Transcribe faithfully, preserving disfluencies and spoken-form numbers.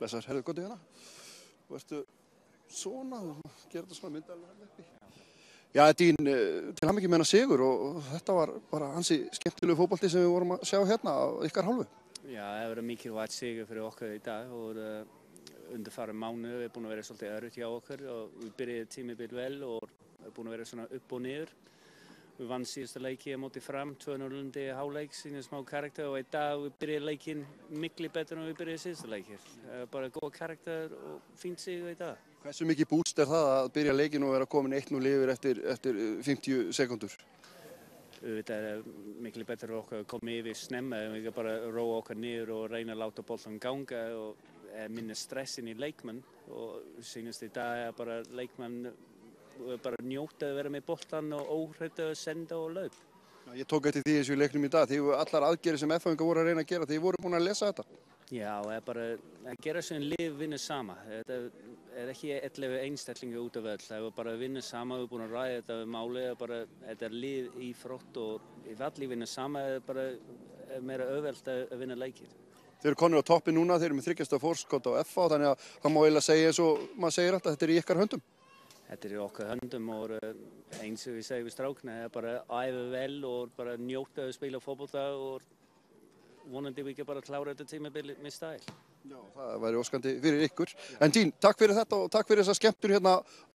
Blessaður, herðu, gott í hérna. Og ertu svona, gera þetta svona myndalega uppi. Já, Dín, til hamingju með hennar sigur og þetta var bara hansi skemmtilegu fótbolti sem við vorum að sjá hérna á ykkar hálfu. Já, það verður mikilvægt sigur fyrir okkur í dag og undanfarin mánuð er búin að vera svolítið erfitt hjá okkur og við byrjuðum tímabil vel og er búin að vera svona upp og niður. Við vann síðasta leiki á móti Fram, tvö núll undir hálfleik, sýnum smá karakter og í dag við byrjuðum leikinn miklu betur en við byrjuðum síðasta leikir. Bara góð karakter og fínt sigur í dag. Hversu mikið búst er það að byrja leikinn og vera komin eitt núll yfir eftir, eftir fimmtíu sekúndur? Þetta er miklu betur að okkur koma yfir snemma, við kan bara róa okkar niður og reyna að láta boltan ganga og minna stressin í leikmenn og sýnast í dag að bara leikmenn bara njóta að vera með boltan og óhrædda að senda og laup. Ég tók eftir því eins og í leiknum í dag, því allar aðgerðir sem F-fáingar voru að reyna að gera, því voru búin að lesa þetta. Já, það er bara að gera sem lið vinna sama. Þetta er ekki ellefu einstaklingar út af öll, það er bara að vinna sama, við erum búin að ræða þetta við málið, þetta er lið í frótt og ef allir vinna sama er bara meira auðvelt að vinna leikir. Þeir eru konur á toppi núna, þeir eru með þryggjasta forskot á F H, þannig að það má eiginlega segja eins og maður segir alltaf, þetta er í ykkar höndum. Þetta er í okkar höndum og eins og við segjum við strákna, það er bara að æfa vel og bara njóta að spila fótbolta og vonandi við ekki bara klára þetta tímabili með stæl. Já, það væri óskandi fyrir ykkur. En Dín, takk fyrir þetta og takk fyrir þessa skemmtun hérna